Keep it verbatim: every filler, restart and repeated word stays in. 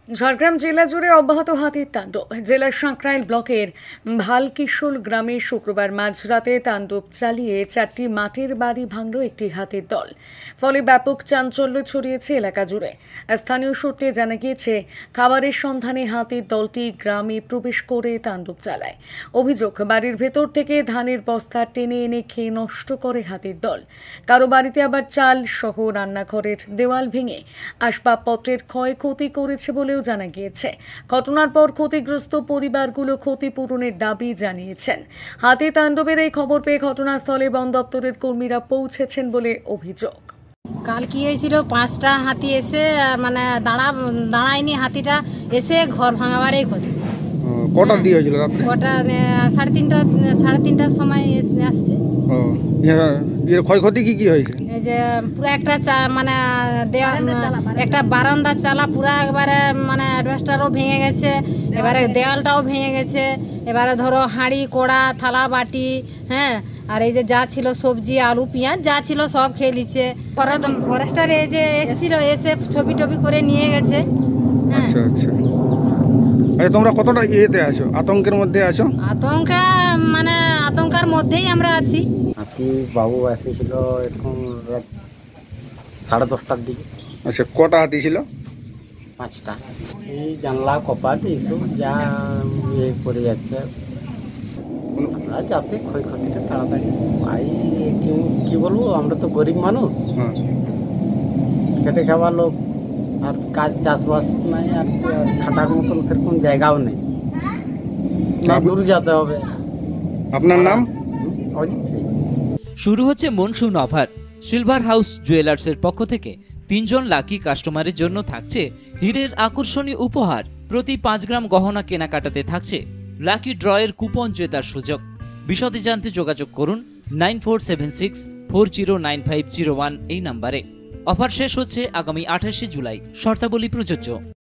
ঝাড়গ্রাম জেলা জুড়ে অব্যাহত হাতির তাণ্ডব। জেলার সাঁকরাইল ব্লকের ভালকিশোল গ্রামে শুক্রবার মাঝরাতে তাণ্ডব চালিয়ে চারটি মাটির বাড়ি ভাঙল একটি হাতির দল। ফলে ব্যাপক চাঞ্চল্য ছড়িয়েছে এলাকা জুড়ে। স্থানীয় সূত্রে জানা গিয়েছে, খাবারের সন্ধানে হাতির দলটি গ্রামে প্রবেশ করে তাণ্ডব চালায়। অভিযোগ, বাড়ির ভেতর থেকে ধানের বস্তা টেনে এনে খেয়ে নষ্ট করে হাতির দল। কারো বাড়িতে আবার চাল সহ রান্নাঘরের দেওয়াল ভেঙে আসবাবপত্রের ক্ষয়ক্ষতি করেছে বলেও জানা গিয়েছে। ঘটনার পর ক্ষতিগ্রস্ত পরিবারগুলো ক্ষতিপূরণের দাবি জানিয়েছেন। হাতি তাণ্ডবের এই খবর পেয়ে ঘটনাস্থলে বন দপ্তরের কর্মীরা পৌঁছেছেন বলে অভিযোগ। কাল কি হয়েছিল, পাঁচটা হাতি এসে মানে দাঁড়া দাঁড়ায়নি, হাতিটা এসে ঘর ভাঙাবারই কথা। কটার দিয়ে হয়েছিল? কটা সাড়ে তিনটা সাড়ে তিনটার সময় আসছে। এর ক্ষয়ক্ষতি কি কি হয়েছে? এই যে পুরো একটা মানে একটা বারান্দার চালা পুরো একবারে মানে অ্যাডভেস্টারও ভেঙে গেছে, এবারে দেওয়ালটাও ভেঙে গেছে, এবারে ধরো হাঁড়ি কোড়া থালা বাটি, হ্যাঁ, আর এই যে যা ছিল সবজি আলু পেঁয়াজ যা ছিল সব খেয়ে নিচ্ছে। ফরেস্টার এই যে এসেছিল, এসে ছবি টবি করে নিয়ে গেছে। আচ্ছা আচ্ছা, তোমরা কতটা ইয়েতে আছো, আতঙ্কের মধ্যে আছো? আতঙ্ক মানে আতঙ্কের মধ্যেই আমরা আছি। হাতি বাবু এসেছিল এখন সাড়ে দশটার দিকে। আচ্ছা, কটা হাতি ছিল? পাঁচটা। এই জানলা কপাট এইসব যা ইয়ে করে যাচ্ছে, আমরা যাতে ক্ষয়ক্ষতিটা তাড়াতাড়ি পাই। কি বলবো, আমরা তো গরিব মানুষ, খেটে খাওয়া লোক, আর কাজ চাষবাস নাই, আর খাটার মতন সেরকম জায়গাও নেই, দূর যেতে হবে। আপনার নাম? অজিত। শুরু হচ্ছে মনসুন অফার। সিলভার হাউস জুয়েলার্সের পক্ষ থেকে তিনজন লাকি কাস্টমারের জন্য থাকছে হীরের আকর্ষণীয় উপহার। প্রতি পাঁচ গ্রাম গহনা কেনাকাটাতে থাকছে লাকি ড্রয়ের কুপন জেতার সুযোগ। বিশদে জানতে যোগাযোগ করুন nine four seven six four zero nine five zero one এই নাম্বারে। অফার শেষ হচ্ছে আগামী আঠাশে জুলাই। শর্তাবলী প্রযোজ্য।